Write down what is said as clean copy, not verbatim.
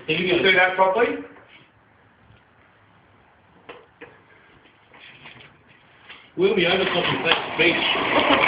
Can you say that properly? We'll be overcompensating speech.